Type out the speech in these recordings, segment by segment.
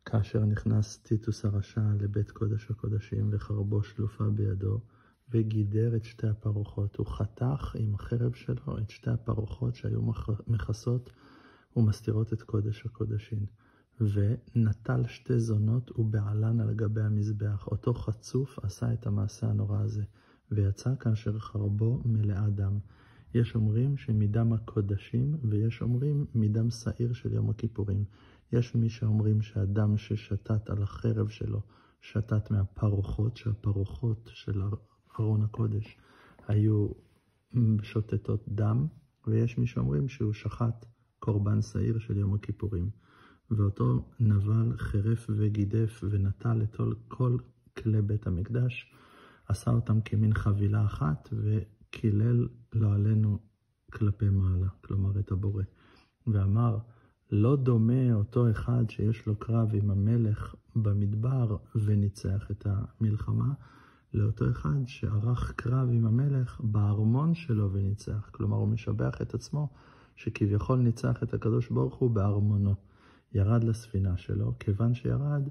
כאשר נכנס טיטוס הרשע לבית קודש הקודשים וחרבו שלופה בידו, וגידר את שתי הפרוחות. הוא חתך עם החרב שלו את שתי הפרוחות שהיו מכסות ומסתירות את קודש הקודשים. ונטל שתי זונות ובעלן על גבי המזבח. אותו חצוף עשה את המעשה הנורא הזה, ויצא כאשר חרבו מלאה דם. יש אומרים שמדם הקודשים, ויש אומרים מדם שעיר של יום הכיפורים. יש מי שאומרים שהדם ששתת על החרב שלו, שתת מהפרוחות, שהפרוחות של ארון הקודש היו שוטטות דם, ויש מי שאומרים שהוא שחט קורבן שעיר של יום הכיפורים. ואותו נבל חירף וגידף ונטל את כל כלי בית המקדש, עשה אותם כמין חבילה אחת וקילל לא עלינו כלפי מעלה, כלומר את הבורא. ואמר, לא דומה אותו אחד שיש לו קרב עם המלך במדבר וניצח את המלחמה, לאותו אחד שערך קרב עם המלך בארמון שלו וניצח. כלומר הוא משבח את עצמו שכביכול ניצח את הקדוש ברוך הוא בארמונו. ירד לספינה שלו, כיוון שירד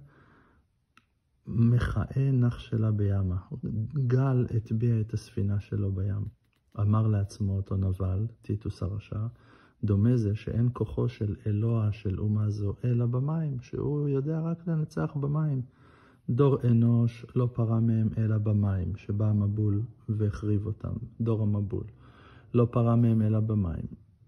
מחאה נח שלה בימה. גל הטביע את הספינה שלו בים. אמר לעצמו אותו נבל, טיטוס הרשע, דומה זה שאין כוחו של אלוה של אומה זו אלא במים, שהוא יודע רק לנצח במים. דור אנוש לא פרה מהם אלא במים, שבא המבול והחריב אותם. דור המבול. לא פרה מהם אלא במים.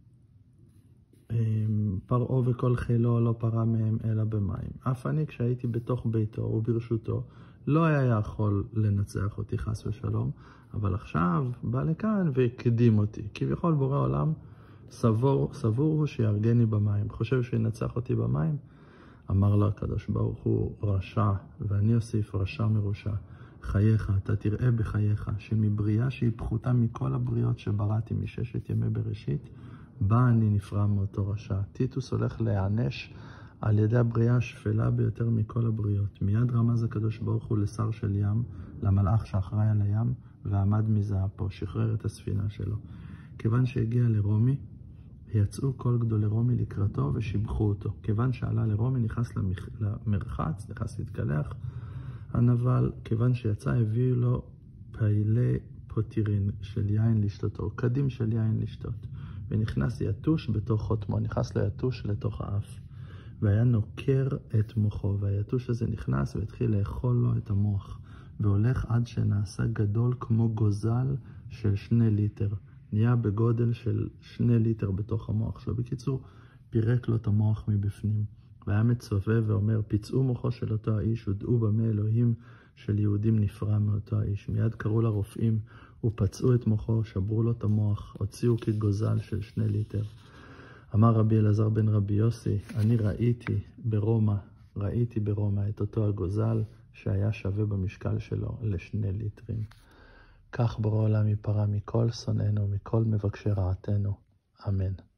פרעה וכל חילו לא פרה מהם אלא במים. אף אני כשהייתי בתוך ביתו וברשותו, לא היה יכול לנצח אותי חס ושלום, אבל עכשיו בא לכאן והקדים אותי. כביכול בורא עולם סבור הוא שירגני במים. חושב שינצח אותי במים? אמר לו הקדוש ברוך הוא, רשע, ואני אוסיף רשע מרושע. חייך, אתה תראה בחייך, שמבריאה שהיא פחותה מכל הבריות שבראתי מששת ימי בראשית, בה אני נפרע מאותו רשע. טיטוס הולך להיענש על ידי הבריאה השפלה ביותר מכל הבריות. מיד רמז הקדוש ברוך הוא לשר של ים, למלאך שאחראי על הים, ועמד מזעפו, שחרר את הספינה שלו. כיוון שהגיע לרומי, יצאו כל גדולי רומי לקראתו ושיבחו אותו. כיוון שעלה לרומי, נכנס למרחץ, נכנס להתקלח. הנבל, כיוון שיצא, הביאו לו פעילי פוטירין של יין לשתותו, קדים של יין לשתות. ונכנס יתוש בתוך חותמו, נכנס לו יתוש לתוך האף. והיה נוקר את מוחו, והיתוש הזה נכנס והתחיל לאכול לו את המוח. והולך עד שנעשה גדול כמו גוזל של 2 ליטר. נהיה בגודל של 2 ליטר בתוך המוח שלו. בקיצור, פירק לו את המוח מבפנים. והיה מצווה ואומר, פיצעו מוחו של אותו האיש, ודעו במה אלוהים של יהודים נפרע מאותו האיש. מיד קראו לרופאים ופצעו את מוחו, שברו לו את המוח, הוציאו כגוזל של 2 ליטר. אמר רבי אלעזר בן רבי יוסי, אני ראיתי ברומא את אותו הגוזל שהיה שווה במשקל שלו ל2 ליטרים. כך בורא עולם ייפרע מכל שונאינו, מכל מבקשי רעתנו. אמן.